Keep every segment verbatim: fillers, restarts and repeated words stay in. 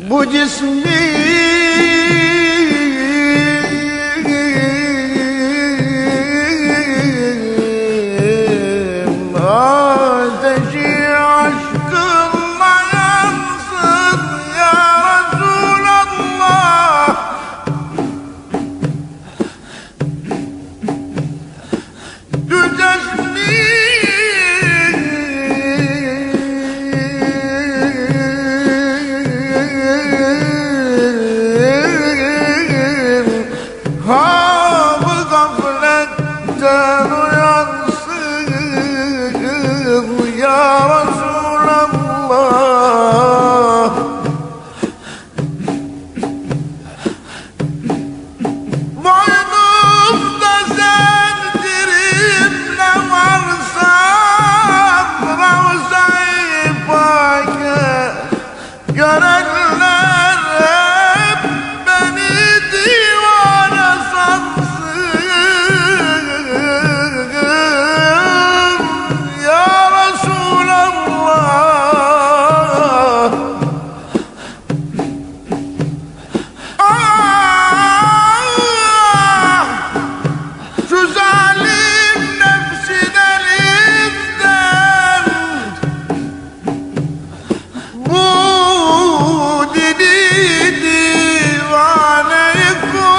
Bu cismin ateşi aşkınla yansın ya Resulallah. Bu Havı gafletten uyansın ya Resulallah. Boynumda zincirimle varsam Ravza-i Pâk'e görenler hep beni divane sansın ya Resulallah. Ah, şu zalim nefsin elinden bu dili divaneyi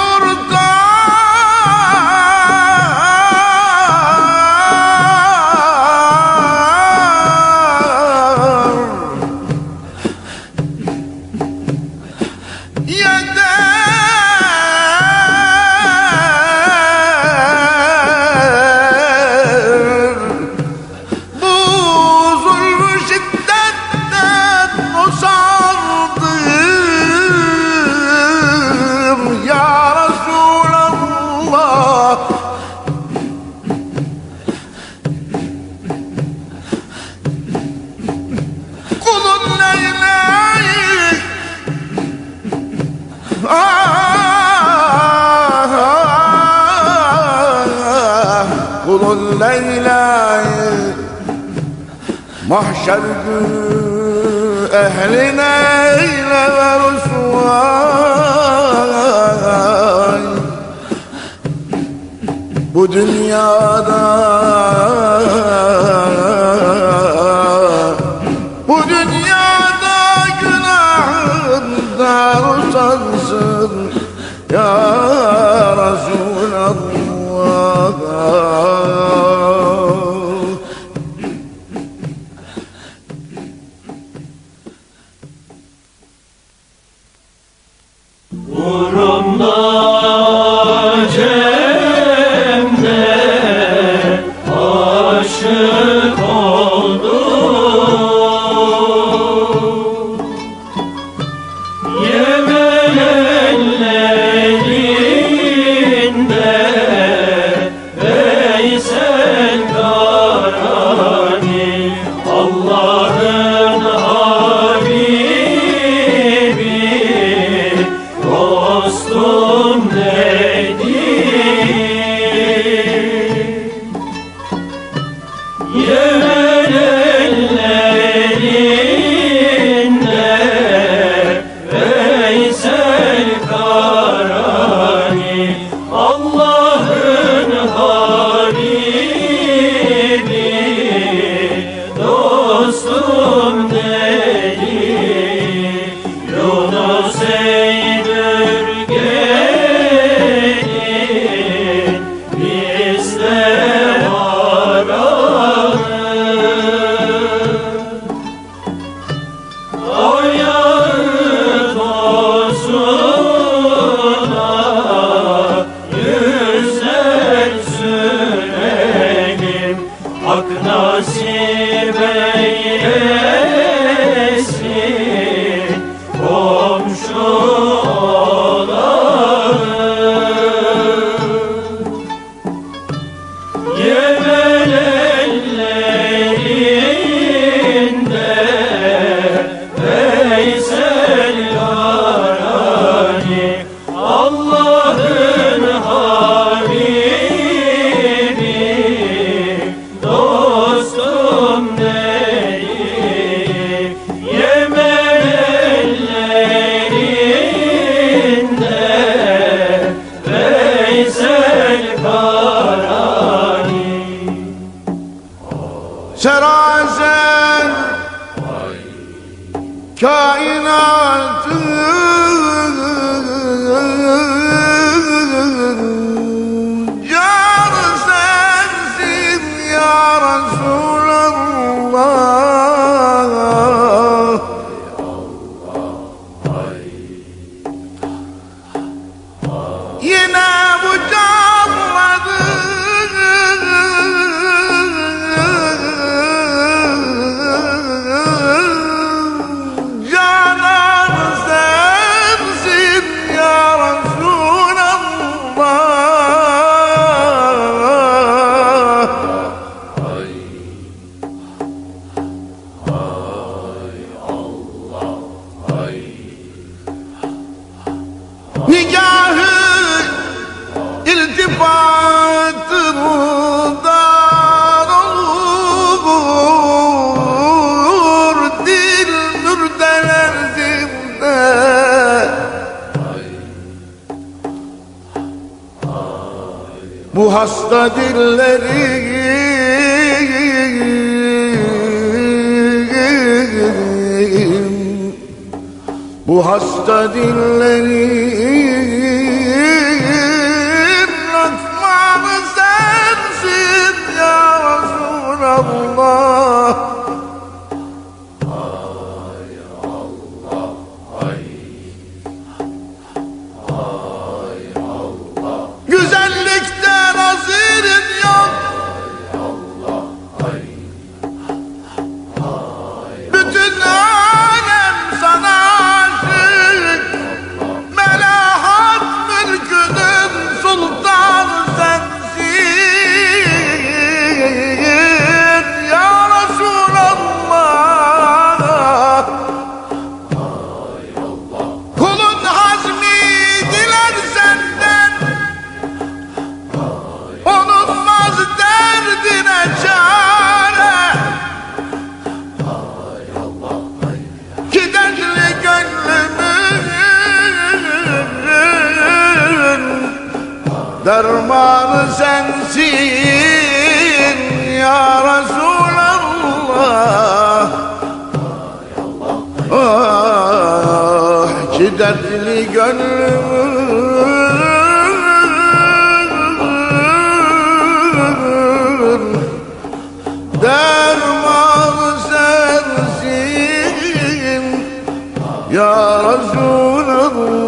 kurtar. Yeter bu zulmü şiddetten usandım ya Resulallah. Kulun Leyla'yı ah, kulun Leyla'yı mahşer günü ehline eyle ve rüsvay. Bu dünyada bu dünyada günahından utansın ya Resulallah. Uğrumda Cem'de aşık oldum. Yemen ellerinde Veysel Karani Allah'ın Habibi dostu Canı sensin ya Resulallah. Yine bu canları canan sensin ya Resulallah. Nigahı iltifatından olur, dil mürdeler zinde. Bu hasta dilleri bu hasta dillerin lokmanı sensin ya Resulallah. Güzellikte nazirin yok, bütün alem sana aşık. Melahat mülkünün sultanı sensin ya Resulallah. Kulun hazmi diler senden, onunmaz derdine çare. Ki dertli gönlümün dermanı sensin ya Resulallah. Ah, ki dertli gönlümün dermanı sensin ya Resulallah.